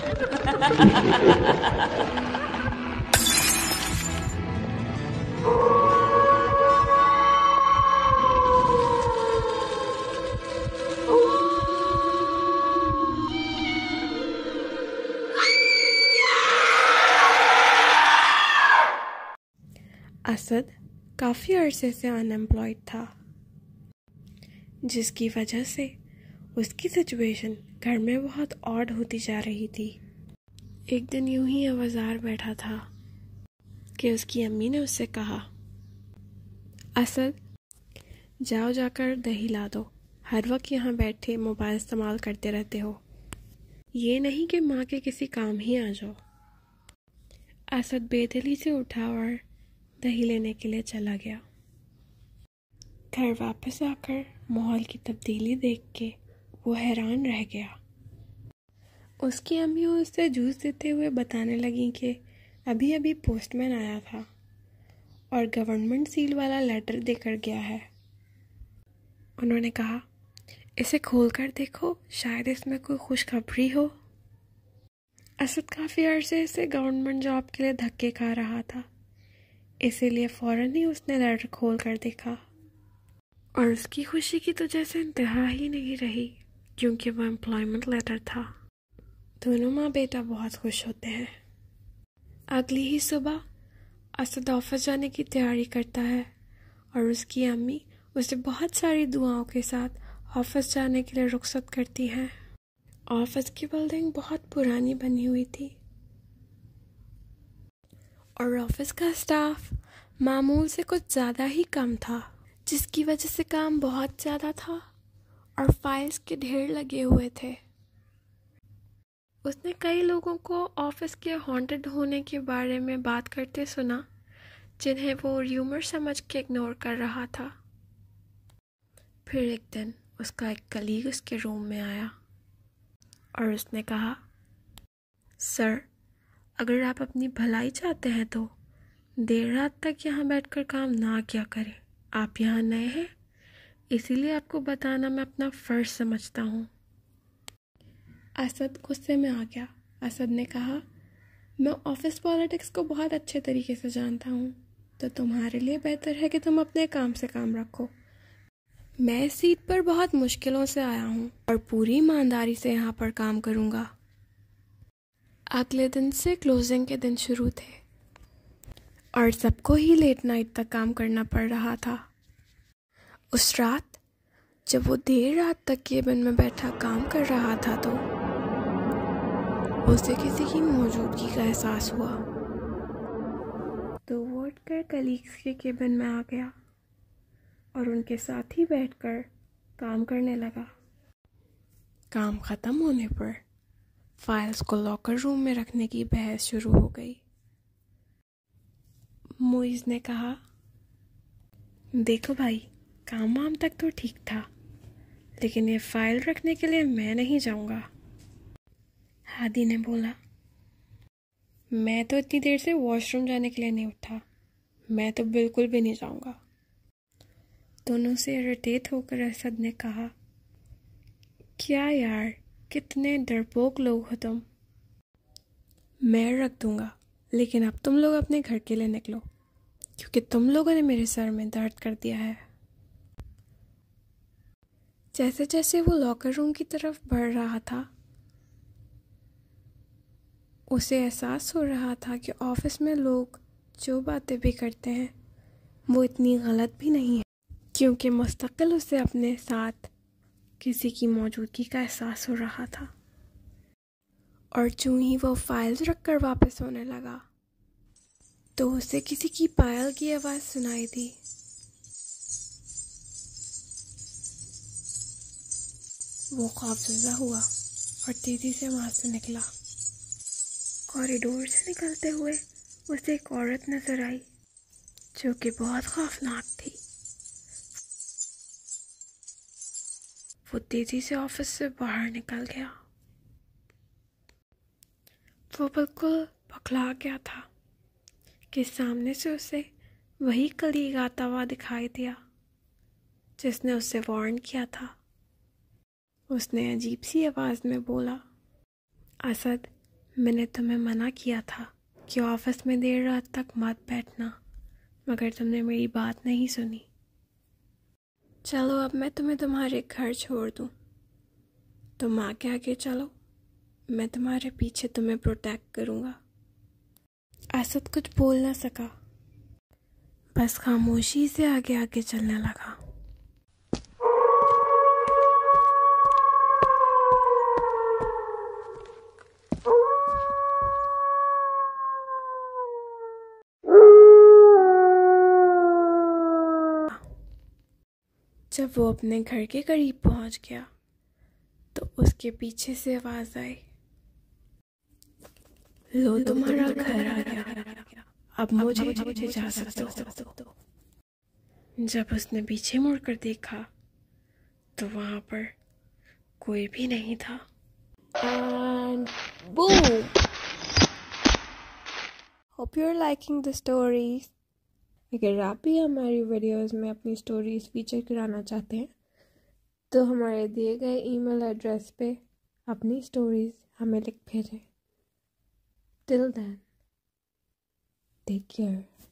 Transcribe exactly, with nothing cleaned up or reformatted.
असद काफ़ी अरसे से अनएम्प्लॉयड था, जिसकी वजह से उसकी सिचुएशन घर में बहुत ऑड होती जा रही थी। एक दिन यूं ही अवजार बैठा था कि उसकी अम्मी ने उससे कहा, असद जाओ जाकर दही ला दो, हर वक्त यहाँ बैठे मोबाइल इस्तेमाल करते रहते हो, ये नहीं कि माँ के किसी काम ही आ जाओ। असद बेदिली से उठा और दही लेने के लिए चला गया। घर वापस आकर माहौल की तब्दीली देख के वो हैरान रह गया। उसकी अम्मी उससे जूस देते हुए बताने लगी कि अभी अभी पोस्टमैन आया था और गवर्नमेंट सील वाला लेटर देकर गया है। उन्होंने कहा, इसे खोलकर देखो, शायद इसमें कोई खुशखबरी हो। असद काफ़ी अरसे से गवर्नमेंट जॉब के लिए धक्के खा रहा था, इसीलिए फ़ौरन ही उसने लेटर खोल कर देखा और उसकी खुशी की तो जैसे इंतहा ही नहीं रही, क्योंकि वो एम्प्लॉयमेंट लेटर था। दोनों माँ बेटा बहुत खुश होते हैं। अगली ही सुबह असद ऑफिस जाने की तैयारी करता है और उसकी अम्मी उसे बहुत सारी दुआओं के साथ ऑफिस जाने के लिए रुखसत करती हैं। ऑफिस की बिल्डिंग बहुत पुरानी बनी हुई थी और ऑफिस का स्टाफ मामूल से कुछ ज़्यादा ही कम था, जिसकी वजह से काम बहुत ज़्यादा था और फाइल्स के ढेर लगे हुए थे। उसने कई लोगों को ऑफिस के हॉन्टेड होने के बारे में बात करते सुना, जिन्हें वो र्यूमर समझ के इग्नोर कर रहा था। फिर एक दिन उसका एक कलीग उसके रूम में आया और उसने कहा, सर, अगर आप अपनी भलाई चाहते हैं तो देर रात तक यहाँ बैठकर काम ना किया करें। आप यहाँ नए हैं, इसीलिए आपको बताना मैं अपना फ़र्ज समझता हूँ। असद गुस्से में आ गया। असद ने कहा, मैं ऑफिस पॉलिटिक्स को बहुत अच्छे तरीके से जानता हूँ, तो तुम्हारे लिए बेहतर है कि तुम अपने काम से काम रखो। मैं इस सीट पर बहुत मुश्किलों से आया हूँ और पूरी ईमानदारी से यहाँ पर काम करूँगा। अगले दिन से क्लोजिंग के दिन शुरू थे और सबको ही लेट नाइट तक काम करना पड़ रहा था। उस रात जब वो देर रात तक केबिन में बैठा काम कर रहा था तो उसे किसी की मौजूदगी का एहसास हुआ, तो वो उठकर कलीग्स के केबिन में आ गया और उनके साथ ही बैठकर काम करने लगा। काम ख़त्म होने पर फाइल्स को लॉकर रूम में रखने की बहस शुरू हो गई। मुइज़ ने कहा, देखो भाई, काम वाम तक तो ठीक था, लेकिन ये फाइल रखने के लिए मैं नहीं जाऊंगा। हादी ने बोला, मैं तो इतनी देर से वॉशरूम जाने के लिए नहीं उठा, मैं तो बिल्कुल भी नहीं जाऊंगा। दोनों से इरिटेट होकर असद ने कहा, क्या यार, कितने डरपोक लोग हो तुम। मैं रख दूंगा, लेकिन अब तुम लोग अपने घर के लिए निकलो, क्योंकि तुम लोगों ने मेरे सर में दर्द कर दिया है। जैसे जैसे वो लॉकर रूम की तरफ बढ़ रहा था, उसे एहसास हो रहा था कि ऑफिस में लोग जो बातें भी करते हैं वो इतनी गलत भी नहीं है, क्योंकि मुस्तकिल उसे अपने साथ किसी की मौजूदगी का एहसास हो रहा था। और जो ही वो फाइल्स रखकर वापस होने लगा तो उसे किसी की पायल की आवाज़ सुनाई दी। वो खौफज़दा हुआ और तेज़ी से वहाँ से निकला। कॉरिडोर से निकलते हुए उसे एक औरत नजर आई जो कि बहुत खौफनाक थी। वो तेज़ी से ऑफिस से बाहर निकल गया। वो बिल्कुल बौखला गया था कि सामने से उसे वही कलीग आता हुआ दिखाई दिया जिसने उससे वार्न किया था। उसने अजीब सी आवाज़ में बोला, असद, मैंने तुम्हें मना किया था कि ऑफिस में देर रात तक मत बैठना, मगर तुमने मेरी बात नहीं सुनी। चलो अब मैं तुम्हें तुम्हारे घर छोड़ दूँ। तुम आगे आगे चलो, मैं तुम्हारे पीछे तुम्हें प्रोटेक्ट करूँगा। असद कुछ बोल ना सका, बस खामोशी से आगे आगे चलने लगा। जब वो अपने घर के करीब पहुंच गया तो उसके पीछे से आवाज आई, लो तुम्हारा घर आ गया, अब मुझे मुझे जा सकते हो। जब उसने पीछे मुड़कर देखा तो वहां पर कोई भी नहीं था। And boom! Hope you're liking the stories. अगर आप भी हमारी वीडियोस में अपनी स्टोरीज फीचर कराना चाहते हैं तो हमारे दिए गए ईमेल एड्रेस पे अपनी स्टोरीज हमें लिख भेजें। Till then, take care.